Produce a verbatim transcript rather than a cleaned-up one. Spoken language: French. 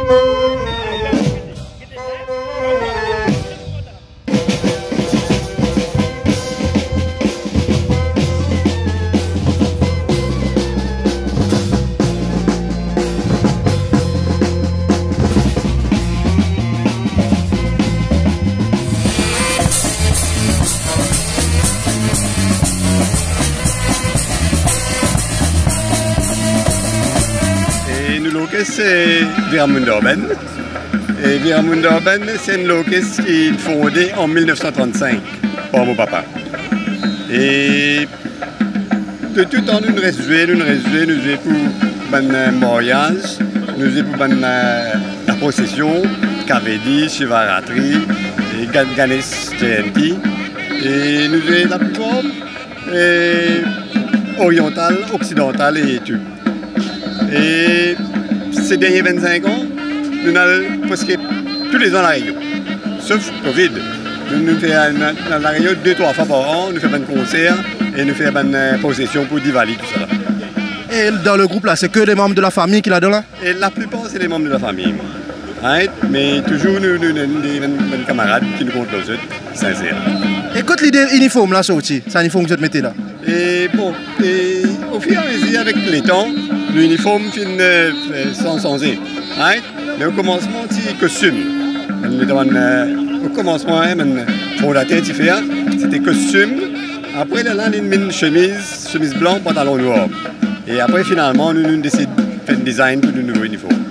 C'est Viramunda-Urban. Et Viramunda-Urban, c'est une locus qui est fondée en mille neuf cent trente-cinq par mon papa. Et de tout temps, nous restons joués, nous restons joués, nous jouons pour le mariage, nous jouons pour la procession, Kavedi, Shivaratri, et Ganesh Jayanti. Et nous jouons la plupart orientale, occidentale et tout. Et ces derniers vingt-cinq ans, nous avons presque tous les ans la Réunion, sauf Covid. Nous, nous faisons dans la Réunion deux, trois fois par an, nous faisons un concert et nous faisons une procession pour Diwali, tout ça. Et dans le groupe là, c'est que des membres de la famille qui là-dedans là? Et la plupart, c'est les membres de la famille. Hein? Mais toujours, nous avons des camarades qui nous comptent les autres, sincères. Et quand l'idée uniforme là sorti, c'est un uniforme que vous mettez là? Et bon, et au fur et à mesure, avec les temps, l'uniforme finit euh, sans changer. Hein? Mais au commencement, c'est costume. Au commencement, pour la tête, c'était costume. Après, là, on a une chemise, chemise blanche, pantalon noir. Et après, finalement, nous, nous décidons de faire un design pour de nouveaux uniformes.